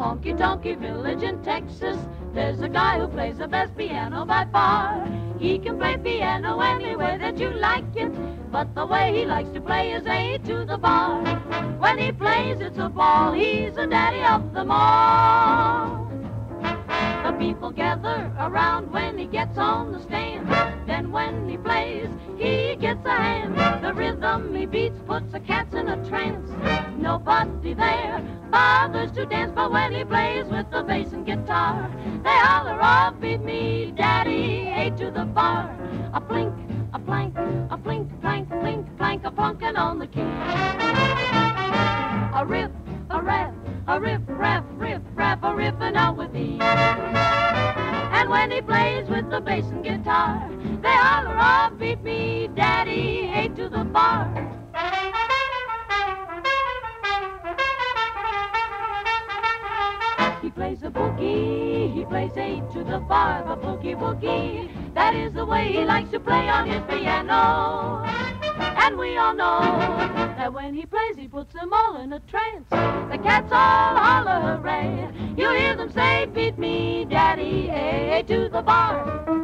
honky-tonky village in Texas, there's a guy who plays the best piano by far. He can play piano any way that you like it, but the way he likes to play is A to the bar. When he plays, it's a ball. He's the daddy of them all. The people gather around when he gets on the stand. Then when he plays, he gets a hand. The rhythm he beats puts the cats in a trance. Nobody there bothers to dance, but when he plays with the bass and guitar, they holler, "Oh, beat me, daddy, A to the bar." A plink, a plank, a plink, plank, plink, plank, a plunkin' on the key. A riff, a rap, a riff, rap, riff, rap, a riffin' out with ease. And when he plays with the bass and guitar, they holler, "Oh, beat me, daddy, A to the bar." He plays a boogie, he plays A to the bar, the boogie woogie. That is the way he likes to play on his piano. And we all know that when he plays, he puts them all in a trance. The cats all holler hooray. You hear them say, "Beat me, daddy, A to the bar."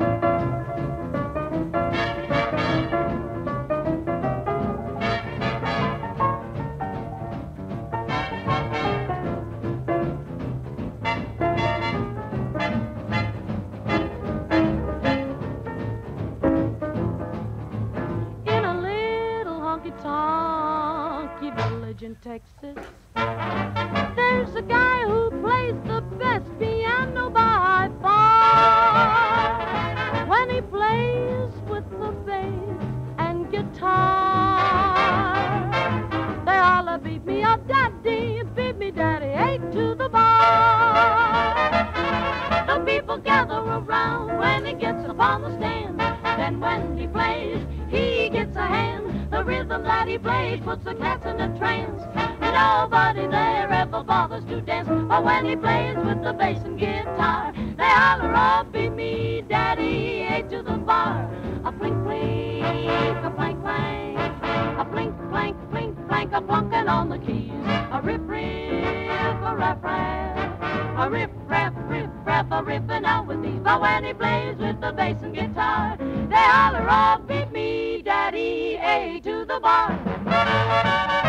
Honky-tonky village in Texas, there's a guy who plays the best piano by far. When he plays with the bass and guitar, they holler, "Beat me up, daddy, beat me, daddy, A to the bar." The people gather around when he gets upon the stand. Then when he plays, he gets a hand. The rhythm that he plays puts the cats in a trance. Nobody there ever bothers to dance, but when he plays with the bass and guitar, they holler, "Oh, beat me, daddy, A to the bar." A plink, plink, a plank, plank, a plink, plank, plink, plank, a plunkin' on the keys. A riff, riff, a rap, rap, a riff, rap, riff, rap, a riffin' out with these. But when he plays with the bass and guitar, they holler, "Oh, beat me, daddy, A to the bar."